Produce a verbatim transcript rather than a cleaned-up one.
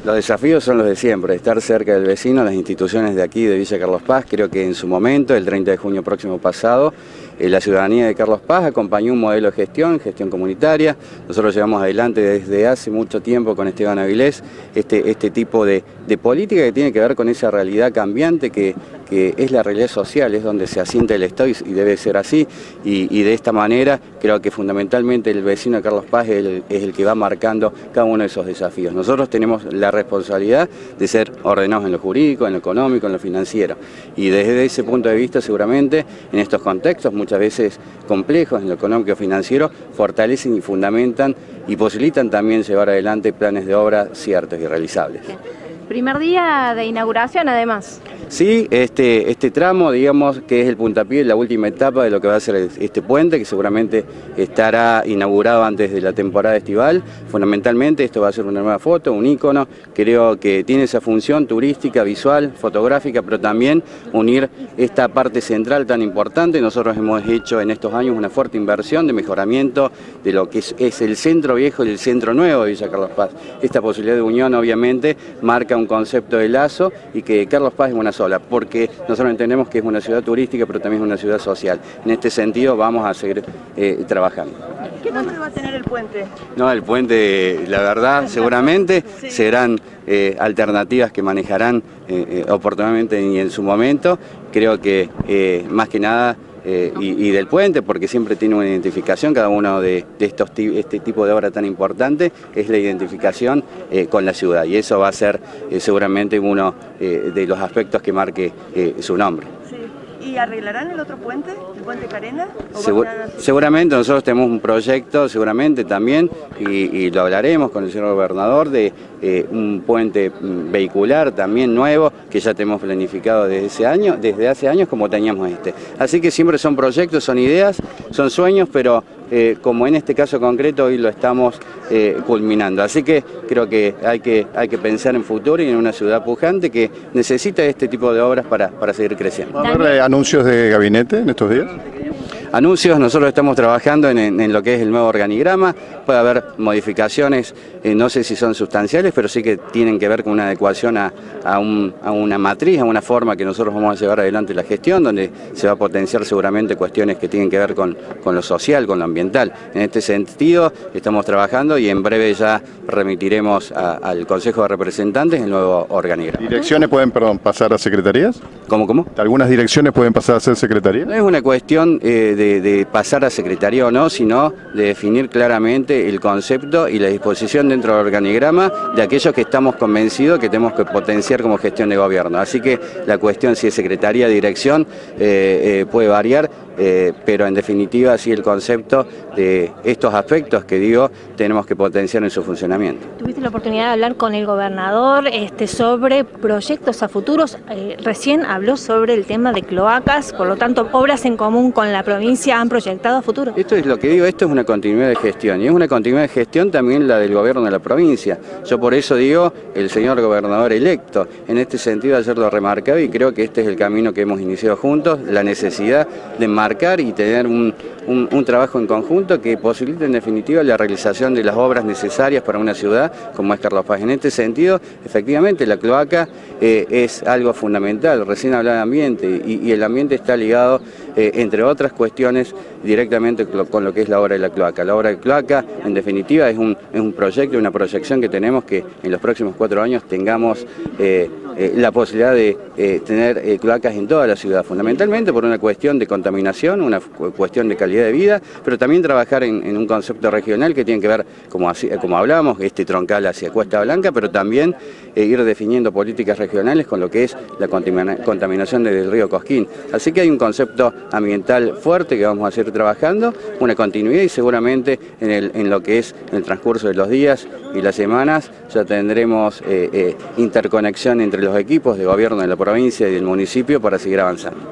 Los desafíos son los de siempre, estar cerca del vecino, las instituciones de aquí, de Villa Carlos Paz. Creo que en su momento, el treinta de junio próximo pasado, eh, la ciudadanía de Carlos Paz acompañó un modelo de gestión, gestión comunitaria. Nosotros llevamos adelante desde hace mucho tiempo con Esteban Avilés este, este tipo de, de política que tiene que ver con esa realidad cambiante que, que es la realidad social, es donde se asienta el Estado y, y debe ser así. Y, y de esta manera creo que fundamentalmente el vecino de Carlos Paz es el, es el que va marcando cada uno de esos desafíos. Nosotros tenemos la responsabilidad de ser ordenados en lo jurídico, en lo económico, en lo financiero. Y desde ese punto de vista, seguramente, en estos contextos, muchas veces complejos, en lo económico y financiero, fortalecen y fundamentan y posibilitan también llevar adelante planes de obra ciertos y realizables. Primer día de inauguración, además. Sí, este, este tramo, digamos, que es el puntapié, la última etapa de lo que va a ser este puente, que seguramente estará inaugurado antes de la temporada estival. Fundamentalmente esto va a ser una nueva foto, un ícono, creo que tiene esa función turística, visual, fotográfica, pero también unir esta parte central tan importante. Nosotros hemos hecho en estos años una fuerte inversión de mejoramiento de lo que es, es el centro viejo y el centro nuevo de Villa Carlos Paz. Esta posibilidad de unión, obviamente, marca un concepto de lazo y que Carlos Paz es una sola, porque nosotros entendemos que es una ciudad turística, pero también es una ciudad social. En este sentido vamos a seguir eh, trabajando. ¿Qué nombre va a tener el puente? No, el puente, la verdad, seguramente sí. serán eh, alternativas que manejarán eh, eh, oportunamente y en su momento. Creo que eh, más que nada Eh, y, y del puente, porque siempre tiene una identificación, cada uno de, de estos este tipo de obra tan importante es la identificación eh, con la ciudad, y eso va a ser eh, seguramente uno eh, de los aspectos que marque eh, su nombre. Sí. ¿Y arreglarán el otro puente, el puente Carena? Segur, seguramente nosotros tenemos un proyecto, seguramente también, y, y lo hablaremos con el señor gobernador, de eh, un puente vehicular también nuevo, que ya tenemos planificado desde ese año, desde hace años como teníamos este. Así que siempre son proyectos, son ideas, son sueños, pero eh, como en este caso concreto hoy lo estamos eh, culminando. Así que creo que hay, que hay que pensar en futuro y en una ciudad pujante que necesita este tipo de obras para, para seguir creciendo. ¿Va a haber anuncios de gabinete en estos días? Anuncios, nosotros estamos trabajando en, en, en lo que es el nuevo organigrama. Puede haber modificaciones, eh, no sé si son sustanciales, pero sí que tienen que ver con una adecuación a, a, un, a una matriz, a una forma que nosotros vamos a llevar adelante la gestión, donde se va a potenciar seguramente cuestiones que tienen que ver con, con lo social, con lo ambiental. En este sentido estamos trabajando y en breve ya remitiremos a, al Consejo de Representantes el nuevo organigrama. ¿Direcciones pueden perdón, pasar a secretarías? ¿Cómo, cómo? ¿Algunas direcciones pueden pasar a ser secretarías? No es una cuestión eh, de De, de pasar a secretaría o no, sino de definir claramente el concepto y la disposición dentro del organigrama de aquellos que estamos convencidos que tenemos que potenciar como gestión de gobierno. Así que la cuestión si es secretaría, dirección, eh, eh, puede variar, eh, pero en definitiva sí el concepto de estos aspectos que digo tenemos que potenciar en su funcionamiento. ¿Tuviste la oportunidad de hablar con el gobernador este, sobre proyectos a futuros? Eh, recién habló sobre el tema de cloacas, por lo tanto obras en común con la provincia han proyectado a futuro. Esto es lo que digo, esto es una continuidad de gestión, y es una continuidad de gestión también la del gobierno de la provincia. Yo por eso digo, el señor gobernador electo, en este sentido ayer lo remarcaba y creo que este es el camino que hemos iniciado juntos, la necesidad de marcar y tener un, un, un trabajo en conjunto que posibilite en definitiva la realización de las obras necesarias para una ciudad como es Carlos Paz. En este sentido, efectivamente, la cloaca eh, es algo fundamental. Recién hablaba de ambiente y, y el ambiente está ligado, eh, entre otras cuestiones, directamente con lo que es la obra de la cloaca. La obra de cloaca, en definitiva, es un, es un proyecto, una proyección que tenemos que en los próximos cuatro años tengamos eh, eh, la posibilidad de eh, tener eh, cloacas en toda la ciudad, fundamentalmente por una cuestión de contaminación, una cuestión de calidad de vida, pero también trabajar en, en un concepto regional que tiene que ver, como, así, como hablamos, este troncal hacia Cuesta Blanca, pero también eh, ir definiendo políticas regionales con lo que es la contaminación del río Cosquín. Así que hay un concepto ambiental fuerte que vamos a seguir trabajando, una continuidad, y seguramente en, el, en lo que es el transcurso de los días y las semanas ya tendremos eh, eh, interconexión entre los equipos de gobierno de la provincia y del municipio para seguir avanzando.